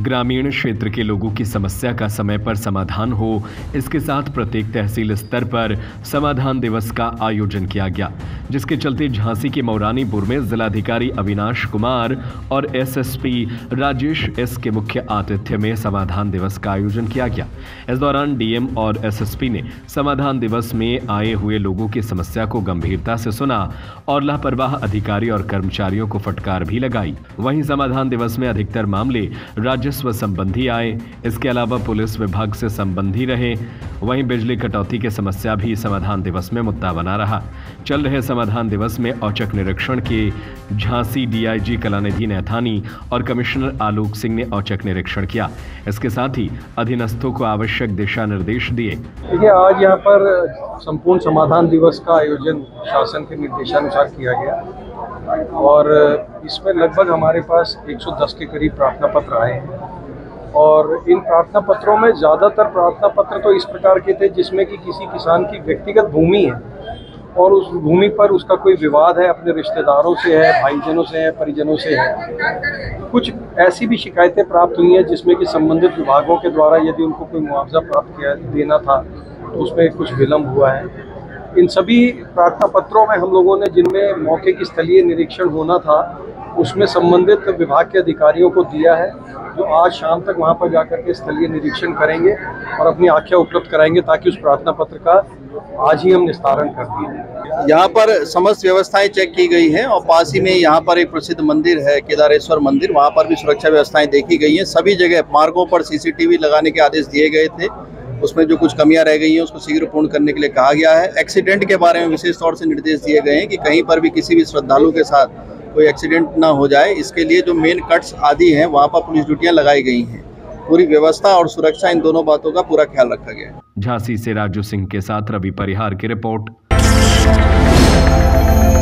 ग्रामीण क्षेत्र के लोगों की समस्या का समय पर समाधान हो, इसके साथ प्रत्येक तहसील स्तर पर समाधान दिवस का आयोजन किया गया, जिसके चलते झांसी के मौरानीपुर में जिलाधिकारी अविनाश कुमार और एसएसपी राजेश एस के मुख्य आतिथ्य में समाधान दिवस का आयोजन किया गया। इस दौरान डीएम और एसएसपी ने समाधान दिवस में आए हुए लोगों की समस्या को गंभीरता से सुना और लापरवाह अधिकारी और कर्मचारियों को फटकार भी लगाई। वहीं समाधान दिवस में अधिकतर मामले राजस्व संबंधी आए, इसके अलावा पुलिस विभाग से संबंधी रहे। वहीं बिजली कटौती की समस्या भी समाधान दिवस में मुद्दा बना रहा। चल रहे समाधान दिवस में औचक निरीक्षण के झांसी डीआईजी कलानिधि नैथानी और कमिश्नर आलोक सिंह ने औचक निरीक्षण किया। इसके साथ ही अधीनस्थों को आवश्यक दिशा निर्देश दिए। देखिए, आज यहाँ पर संपूर्ण समाधान दिवस का आयोजन शासन के निर्देशानुसार किया गया और इसमें लगभग हमारे पास 110 के करीब प्रार्थना पत्र आए हैं और इन प्रार्थना पत्रों में ज़्यादातर प्रार्थना पत्र तो इस प्रकार के थे जिसमें कि किसी किसान की व्यक्तिगत भूमि है और उस भूमि पर उसका कोई विवाद है, अपने रिश्तेदारों से है, भाईजनों से है, परिजनों से है। कुछ ऐसी भी शिकायतें प्राप्त हुई हैं जिसमें कि संबंधित विभागों के द्वारा यदि उनको कोई मुआवजा प्राप्त देना था तो उसमें कुछ विलम्ब हुआ है। इन सभी प्रार्थना पत्रों में हम लोगों ने, जिनमें मौके की स्थलीय निरीक्षण होना था, उसमें संबंधित विभाग के अधिकारियों को दिया है, जो आज शाम तक वहां पर जाकर के स्थलीय निरीक्षण करेंगे और अपनी आख्या उपलब्ध कराएंगे ताकि उस प्रार्थना पत्र का आज ही हम निस्तारण कर दें। यहाँ पर समस्त व्यवस्थाएं चेक की गई हैं और पास ही में यहाँ पर एक प्रसिद्ध मंदिर है, केदारेश्वर मंदिर, वहाँ पर भी सुरक्षा व्यवस्थाएं देखी गई हैं। सभी जगह मार्गों पर सीसीटीवी लगाने के आदेश दिए गए थे, उसमें जो कुछ कमियां रह गई हैं उसको शीघ्र पूर्ण करने के लिए कहा गया है। एक्सीडेंट के बारे में विशेष तौर से निर्देश दिए गए हैं कि कहीं पर भी किसी भी श्रद्धालु के साथ कोई एक्सीडेंट ना हो जाए। इसके लिए जो मेन कट्स आदि हैं वहाँ पर पुलिस ड्यूटियां लगाई गई हैं। पूरी व्यवस्था और सुरक्षा, इन दोनों बातों का पूरा ख्याल रखा गया है। झांसी से राजू सिंह के साथ रवि परिहार की रिपोर्ट।